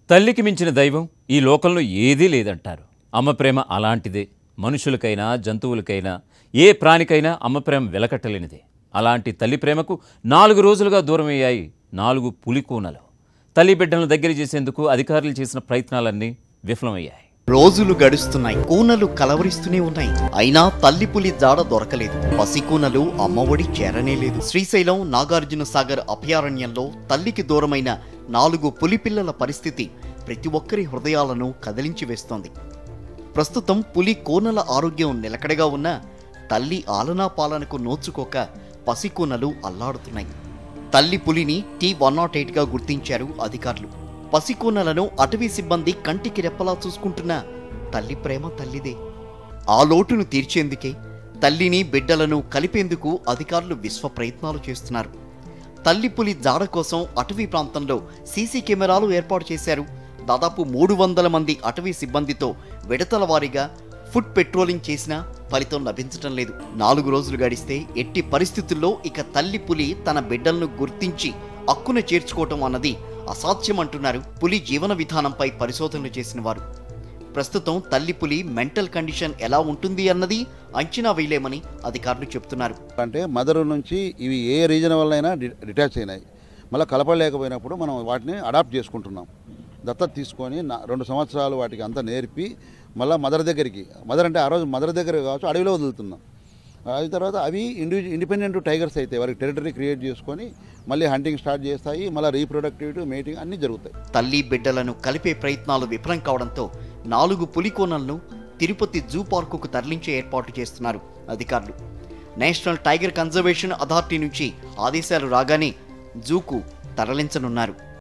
తల్లికి మించిన దైవం ఈ లోకంలో ఏదీ లేదంటారు. అమ్మ ప్రేమ అలాంటిదే. మనుషులకైనా జంతువులకైనా ఏ ప్రాణికైనా అమ్మ ప్రేమ వెలకట్టలేనిదే. అలాంటి తల్లి ప్రేమకు 4 రోజులుగా దూరమయ్యాయి 4 పులికూనలు. తల్లి బిడ్డలను దగ్గర చేసేందుకు అధికారులు చేసిన ప్రయత్నాలన్నీ విఫలమయ్యాయి. రోజులు గడుస్తున్నాయి, కూనలు కలవరిస్తూనే ఉన్నాయి. అయినా తల్లి పులి జాడ దొరకలేదు. పసికూనలు అమ్మఒడి చేరనే లేదు. శ్రీశైలం నాగార్జున సాగర్ అభయారణ్యంలో తల్లికి దూరమైన 4 పులిపిల్లల పరిస్థితి ప్రతి ఒక్కరి హృదయాలను కదిలించి వేస్తోంది. ప్రస్తుతం పులి కూనల ఆరోగ్యం నిలకడగా ఉన్న తల్లి ఆలనా పాలనకు నోచుకోక పసికూనలు అల్లాడుతున్నాయి. తల్లి పులిని T108గా గుర్తించారు అధికారులు. పసికూనలను అటవీ సిబ్బంది కంటికి రెప్పలా చూసుకుంటున్న తల్లి ప్రేమ తల్లిదే. ఆ లోటును తీర్చేందుకే తల్లిని బిడ్డలను కలిపేందుకు అధికారులు విశ్వ ప్రయత్నాలు చేస్తున్నారు. తల్లి పులి జాడ కోసం అటవీ ప్రాంతంలో సీసీ కెమెరాలు ఏర్పాటు చేశారు. దాదాపు 300 మంది అటవీ సిబ్బందితో విడతల వారీగా ఫుట్ పెట్రోలింగ్ చేసినా ఫలితం లభించటం లేదు. 4 రోజులు గడిస్తే ఎట్టి పరిస్థితుల్లో ఇక తల్లి పులి తన బిడ్డలను గుర్తించి అక్కున చేర్చుకోవటం అన్నది అసాధ్యమంటున్నారు పులి జీవన విధానంపై పరిశోధనలు చేసిన వారు. ప్రస్తుతం తల్లి పులి మెంటల్ కండిషన్ ఎలా ఉంటుంది అన్నది అంచనా వేయలేమని అధికారులు చెబుతున్నారు. అంటే మదర్ నుంచి ఇవి ఏ రీజన్ వల్ల అయినా డిటాచ్ అయినాయి. మళ్ళీ కలపలేకపోయినప్పుడు మనం వాటిని అడాప్ట్ చేసుకుంటున్నాం. దత్తత తీసుకొని 2 సంవత్సరాలు వాటికి అంతా నేర్పి మళ్ళీ మదర్ దగ్గరికి, మదర్ అంటే ఆ రోజు మదర్ దగ్గర కావచ్చు అడవిలో వదులుతున్నాం. అది తర్వాత అవి ఇండిపెండెంట్ టైగర్స్ అయితే వారికి టెరిటరీ క్రియేట్ చేసుకొని మళ్ళీ హంటింగ్ స్టార్ట్ చేస్తాయి. మళ్ళీ రీప్రొడక్టివిటీ, మేటింగ్ అన్నీ జరుగుతాయి. తల్లి బిడ్డలను కలిపే ప్రయత్నాలు విఫలం కావడంతో 4 పులికోనలను తిరుపతి జూ పార్కుకు తరలించే ఏర్పాటు చేస్తున్నారు అధికారులు. నేషనల్ టైగర్ కన్జర్వేషన్ అథారిటీ నుంచి ఆదేశాలు రాగానే జూకు తరలించనున్నారు.